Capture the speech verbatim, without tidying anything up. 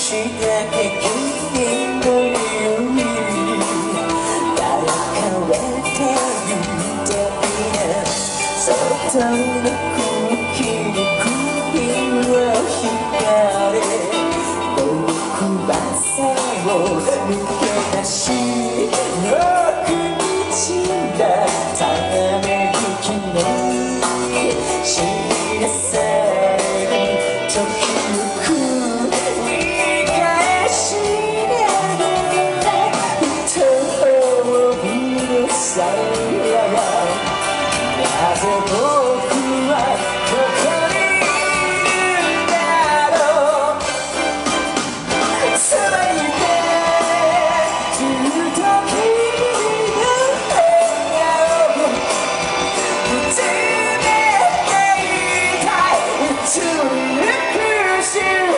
したけ君のように誰かれてみたいな外の空気に首をひかれ僕は背を抜け出しろくにちだっため息の知らせる時を繰り返しながら人を許されやがなぜ僕はここにいるんだろうそばにいてずっと君の笑顔を見つめていたい美しい